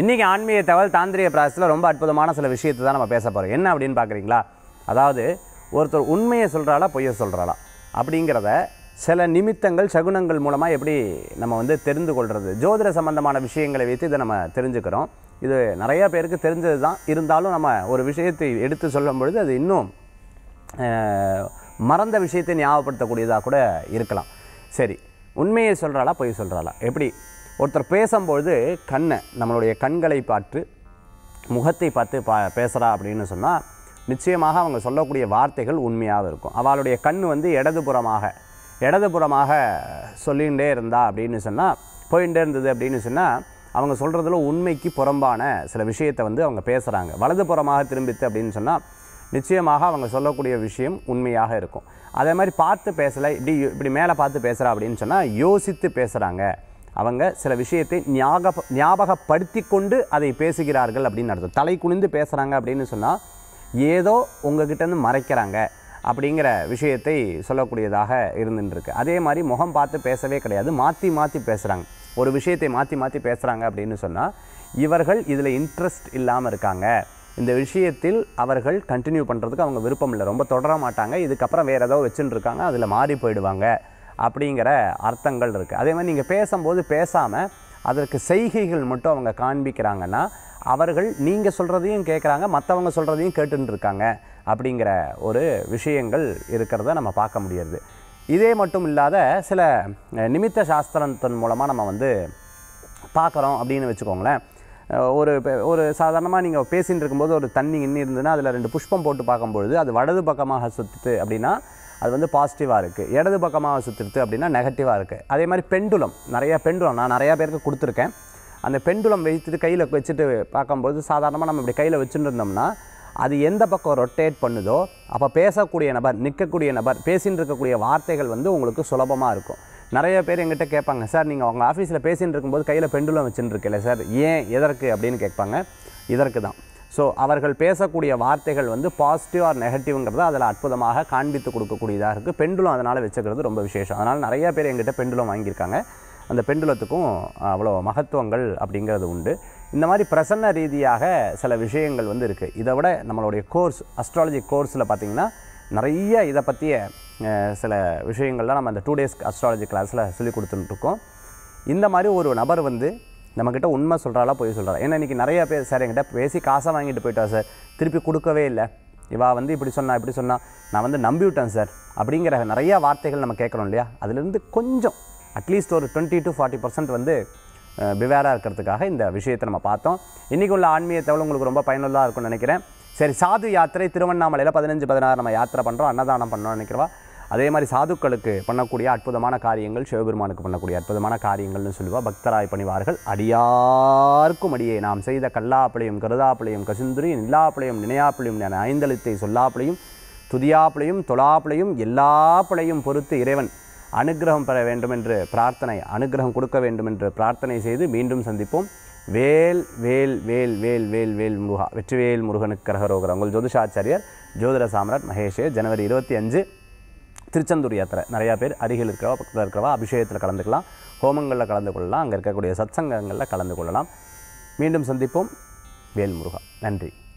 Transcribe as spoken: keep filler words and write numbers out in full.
இன்றைக்கி ஆன்மீக தகவல் தாந்திரிக பிராசஸில் ரொம்ப அற்புதமான சில விஷயத்தை தான் நம்ம பேச போகிறோம். என்ன அப்படின்னு பார்க்குறீங்களா? அதாவது ஒருத்தர் உண்மையை சொல்கிறாளா பொய்யை சொல்கிறாளா அப்படிங்கிறத சில நிமித்தங்கள் சகுனங்கள் மூலமாக எப்படி நம்ம வந்து தெரிந்து கொள்வது, ஜோதிட சம்பந்தமான விஷயங்களை வைத்து இதை நம்ம தெரிஞ்சுக்கிறோம். இது நிறையா பேருக்கு தெரிஞ்சது தான். இருந்தாலும் நம்ம ஒரு விஷயத்தை எடுத்து சொல்லும் பொழுது அது இன்னும் மறந்த விஷயத்தை ஞாபகப்படுத்தக்கூடியதாக கூட இருக்கலாம். சரி, உண்மையை சொல்கிறாளா பொய் சொல்கிறாளா? எப்படி ஒருத்தர் பேசும்பொழுது கண்ணை நம்மளுடைய கண்களை பார்த்து முகத்தை பார்த்து பா பேசுகிறா அப்படின்னு சொன்னால் நிச்சயமாக அவங்க சொல்லக்கூடிய வார்த்தைகள் உண்மையாக இருக்கும். அவளுடைய கண் வந்து இடதுபுறமாக இடதுபுறமாக சொல்லிகிட்டே இருந்தா அப்படின்னு சொன்னால் போயிட்டே இருந்தது அப்படின்னு சொன்னால் அவங்க சொல்கிறதுல உண்மைக்கு புறம்பான சில விஷயத்தை வந்து அவங்க பேசுகிறாங்க. வலதுபுறமாக திரும்பித்து அப்படின்னு சொன்னால் நிச்சயமாக அவங்க சொல்லக்கூடிய விஷயம் உண்மையாக இருக்கும். அதே மாதிரி பார்த்து பேசலை, இப்படி இப்படி மேலே பார்த்து பேசுகிறா அப்படின்னு சொன்னால் யோசித்து பேசுகிறாங்க. அவங்க சில விஷயத்தை ஞாபக ஞாபகப்படுத்தி கொண்டு அதை பேசுகிறார்கள் அப்படின்னு அர்த்தம். தலை குனிந்து பேசுகிறாங்க அப்படின்னு சொன்னால் ஏதோ உங்ககிட்டேருந்து மறைக்கிறாங்க அப்படிங்கிற விஷயத்தை சொல்லக்கூடியதாக இருந்துருக்கு. அதே மாதிரி முகம் பார்த்து பேசவே கிடையாது, மாற்றி மாற்றி பேசுகிறாங்க. ஒரு விஷயத்தை மாற்றி மாற்றி பேசுகிறாங்க அப்படின்னு சொன்னால் இவர்கள் இதில் இன்ட்ரெஸ்ட் இல்லாமல் இருக்காங்க, இந்த விஷயத்தில் அவர்கள் கண்டினியூ பண்ணுறதுக்கு அவங்க விருப்பம் இல்லை, ரொம்ப தொடர மாட்டாங்க, இதுக்கப்புறம் வேறு ஏதோ வச்சுன்னு இருக்காங்க, அதில் மாறி போயிடுவாங்க அப்படிங்கிற அர்த்தங்கள் இருக்குது. அதே மாதிரி நீங்கள் பேசும்போது பேசாமல் அதற்கு செய்கைகள் மட்டும் அவங்க காண்பிக்கிறாங்கன்னா அவர்கள் நீங்கள் சொல்கிறதையும் கேட்குறாங்க, மற்றவங்க சொல்கிறதையும் கேட்டுன்னு இருக்காங்க அப்படிங்கிற ஒரு விஷயங்கள் இருக்கிறத நம்ம பார்க்க முடியாது. இதே மட்டும் இல்லாத சில நிமித்த சாஸ்திரத்தின் மூலமாக நம்ம வந்து பார்க்குறோம் அப்படின்னு வச்சுக்கோங்களேன். ஒரு ஒரு சாதாரணமாக நீங்கள் பேசின்னு இருக்கும்போது ஒரு தண்ணி இன்னி இருந்ததுன்னா அதில் ரெண்டு புஷ்பம் போட்டு பார்க்கும்பொழுது அது வலது பக்கமாக சுற்றுது அப்படின்னா அது வந்து பாசிட்டிவாக இருக்குது, இடது பக்கமாக சுற்றுறது அப்படின்னா நெகட்டிவாக இருக்குது. அதே மாதிரி பெண்டுலம், நிறையா பெண்டுலம் நான் நிறையா பேருக்கு கொடுத்துருக்கேன். அந்த பெண்டுலம் வைத்துட்டு கையில் வச்சுட்டு பார்க்கும்போது சாதாரணமாக நம்ம இப்படி கையில் வச்சுட்டு இருந்தோம்னா அது எந்த பக்கம் ரொட்டேட் பண்ணுதோ அப்போ பேசக்கூடிய நபர், நிற்கக்கூடிய நபர், பேசின்னு இருக்கக்கூடிய வார்த்தைகள் வந்து உங்களுக்கு சுலபமாக இருக்கும். நிறைய பேர் எங்கிட்ட கேட்பாங்க, சார் நீங்கள் உங்கள் ஆஃபீஸில் பேசின்னு இருக்கும்போது கையில் பெண்டுலம் வச்சுன்னு இருக்கல சார், ஏன் எதற்கு அப்படின்னு கேட்பாங்க. இதற்கு தான். ஸோ அவர்கள் பேசக்கூடிய வார்த்தைகள் வந்து பாசிட்டிவ் ஆர் நெகட்டிவ்ங்கிறத அதில் அற்புதமாக காண்பித்து கொடுக்கக்கூடியதாக இருக்குது. பெண்டுலம் அதனால் வச்சுக்கிறது ரொம்ப விசேஷம். அதனால் நிறையா பேர் எங்கிட்ட பெண்டுலம் வாங்கியிருக்காங்க. அந்த பெண்டுலத்துக்கும் அவ்வளோ மகத்துவங்கள் அப்படிங்கிறது உண்டு. இந்த மாதிரி பிரசன்ன ரீதியாக சில விஷயங்கள் வந்து இருக்குது. இதை விட நம்மளுடைய கோர்ஸ் அஸ்ட்ராலஜி கோர்ஸில் பார்த்திங்கன்னா நிறைய இதை பற்றிய சில விஷயங்கள்லாம் நம்ம அந்த டூ டேஸ் அஸ்ட்ராலஜி கிளாஸில் சொல்லி கொடுத்துட்டுருக்கோம். இந்த மாதிரி ஒரு நபர் வந்து நம்மக்கிட்ட உண்மை சொல்கிறாளா பொய் சொல்கிறா? ஏன்னா இன்றைக்கி நிறையா பேர் சார் என்கிட்ட பேசி காசை வாங்கிட்டு போயிட்டா சார், திருப்பி கொடுக்கவே இல்லை, இவா வந்து இப்படி சொன்னா இப்படி சொன்னால் நான் வந்து நம்பிவிட்டேன் சார் அப்படிங்கிற நிறையா வார்த்தைகள் நம்ம கேட்குறோம் இல்லையா? அதுலேருந்து கொஞ்சம் அட்லீஸ்ட் ஒரு டுவெண்ட்டி டு ஃபார்ட்டி பர்சன்ட் வந்து பிவேராக இருக்கிறதுக்காக இந்த விஷயத்தை நம்ம பார்த்தோம். இன்றைக்கி உள்ள ஆன்மீக தகவல் உங்களுக்கு ரொம்ப பயனுள்ளதாக இருக்கும்னு நினைக்கிறேன். சரி, சாது யாத்திரை திருவண்ணாமலையில் பதினஞ்சு பதினாறு நம்ம யாத்திரை பண்ணுறோம், அன்னதானம் பண்ணோம்னு நினைக்கிறவா. அதே மாதிரி சாதுக்களுக்கு பண்ணக்கூடிய அற்புதமான காரியங்கள், சிவபெருமானுக்கு பண்ணக்கூடிய அற்புதமான காரியங்கள்னு சொல்லுவா. பக்தராய் பணிவார்கள் அடியார்க்கும் அடியே நாம் செய்த கல்லாப்பிளையும் கருதாப்பிளையும் கசிந்துரி நில்லாப்பிளையும் நினையாப்பிளையும் என ஐந்தெழுத்தை சொல்லாப்பிளையும் துதியாப்பிளையும் தொழாப்பிளையும் எல்லா பிழையும் பொறுத்து இறைவன் அனுகிரகம் பெற வேண்டும் என்று பிரார்த்தனை, அனுகிரகம் கொடுக்க வேண்டும் என்று பிரார்த்தனை செய்து மீண்டும் சந்திப்போம். வேல் வேல் வேல் வேல் வேல் வேல் முருகா, வெற்றிவேல் முருகனுக்கு கரகரோகர். உங்கள் ஜோதிஷாச்சாரியர் ஜோதிட சாம்ராட் மகேஷ். ஜனவரி இருபத்தி அஞ்சு திருச்செந்தூர் யாத்திரை. நிறையா பேர் அருகில் இருக்கிறவா பக்கத்தில் இருக்கிறவா அபிஷேகத்தில் கலந்துக்கலாம், ஹோமங்களில் கலந்து கொள்ளலாம், அங்கே இருக்கக்கூடிய சத்சங்கங்களில் கலந்து கொள்ளலாம். மீண்டும் சந்திப்போம். வேல் முருகா. நன்றி.